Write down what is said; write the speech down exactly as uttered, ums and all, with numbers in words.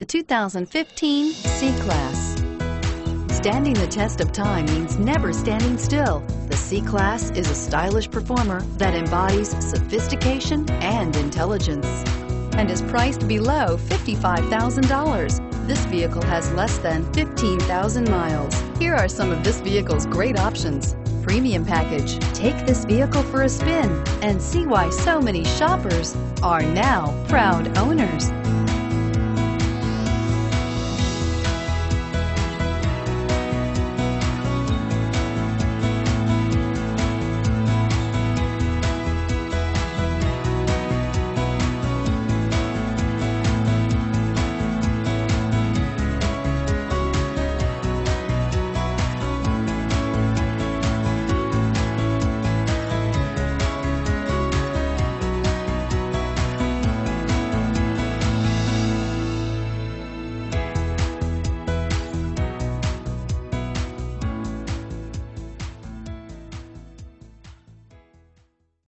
The two thousand fifteen C-Class. Standing the test of time means never standing still. The C-Class is a stylish performer that embodies sophistication and intelligence and is priced below fifty-five thousand dollars. This vehicle has less than fifteen thousand miles. Here are some of this vehicle's great options: premium package. Take this vehicle for a spin and see why so many shoppers are now proud owners.